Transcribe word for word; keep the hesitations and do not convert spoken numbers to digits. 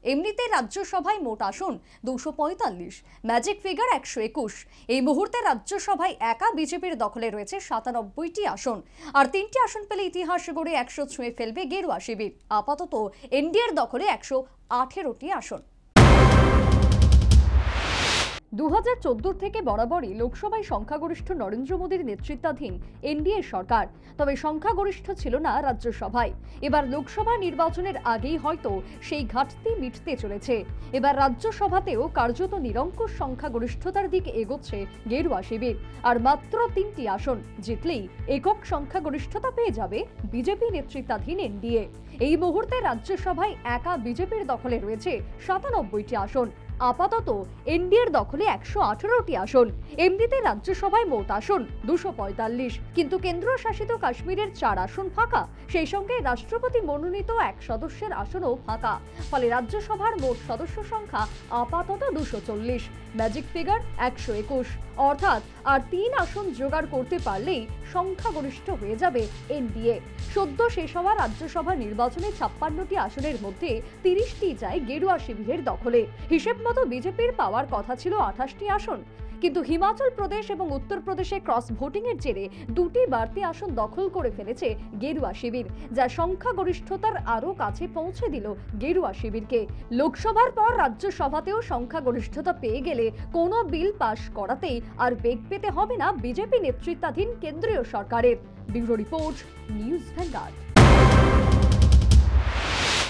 এমনিতে রাজ্যসভায় মোট আসন দুশো পঁয়তাল্লিশ, ম্যাজিক ফিগার একশো একুশ। এই মুহূর্তে রাজ্যসভায় একা বিজেপির দখলে রয়েছে সাতানব্বইটি আসন, আর তিনটি আসন পেলে ইতিহাস গড়ে একশো ছুঁয়ে ফেলবে গেরুয়া শিবির। আপাতত এনডিএর দখলে একশো আঠেরোটি আসন। দু হাজার চোদ্দ থেকে বরাবরই লোকসভায় সংখ্যাগরিষ্ঠ নরেন্দ্র মোদীর নেতৃত্বাধীন এনডিএ সরকার, তবে সংখ্যাগরিষ্ঠ ছিল না রাজ্যসভায়। এবার লোকসভা নির্বাচনের আগেই হয়তো সেই ঘাটতি মিটতে চলেছে। এবার রাজ্যসভাতেও কার্যত নিরঙ্কুশ সংখ্যাগরিষ্ঠতার দিকে এগোচ্ছে গেরুয়া শিবির, আর মাত্র তিনটি আসন জিতলেই একক সংখ্যাগরিষ্ঠতা পেয়ে যাবে বিজেপি নেতৃত্বাধীন এনডিএ। এই মুহূর্তে রাজ্যসভায় একা বিজেপির দখলে রয়েছে সাতানব্বইটি আসন। আপাতত এনডিএর দখলে একশো আঠারোটি আসন। এমনিতে রাজ্যসভায় মোট আসন দুশো পঁয়তাল্লিশ, কিন্তু কেন্দ্র শাসিত কাশ্মীরের চার আসন ফাঁকা, সেই সঙ্গে রাষ্ট্রপতি মনোনীত এক সদস্যের আসনও ফাঁকা। ফলে রাজ্যসভার মোট সদস্য সংখ্যা আপাতত দুশো চল্লিশ, ম্যাজিক ফিগার একশো একুশ। অর্থাৎ আর তিন আসন জোগাড় করতে পারলেই সংখ্যাগরিষ্ঠ হয়ে যাবে এনডিএ। সদ্য শেষ হওয়া রাজ্যসভা নির্বাচনে ছাপ্পান্নটি আসনের মধ্যে তিরিশটি যায় গেরুয়া শিবিরের দখলে। হিসেব মতো বিজেপির পাওয়ার কথা ছিল আঠাশটি আসন, কিন্তু হিমাচল প্রদেশ এবং উত্তরপ্রদেশে ক্রস ভোটিং এর জেরে দুটি বাড়তি আসন দখল করে ফেলেছে গেরুয়া শিবির, যা সংখ্যাগরিষ্ঠতার আরও কাছে পৌঁছে দিল গেরুয়া শিবিরকে। লোকসভার পর রাজ্যসভাতেও সংখ্যাগরিষ্ঠতা পেয়ে গেলে কোনো বিল পাশ করাতেই আর বেগ পেতে হবে না বিজেপি নেতৃত্বাধীন কেন্দ্রীয় সরকারের। Bureau report, news vanguard.